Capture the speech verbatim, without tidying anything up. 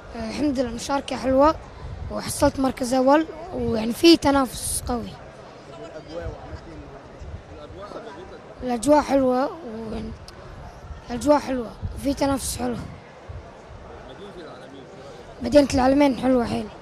آه، الحمد لله مشاركة حلوة وحصلت مركز أول، ويعني في تنافس قوي. الاجواء وعملت ايه النهارده؟ الأجواء حلوة، ويعني الأجواء حلوة وفي تنافس حلو. مدينه العالمين في رايك؟ مدينة العلمين حلوة حيل.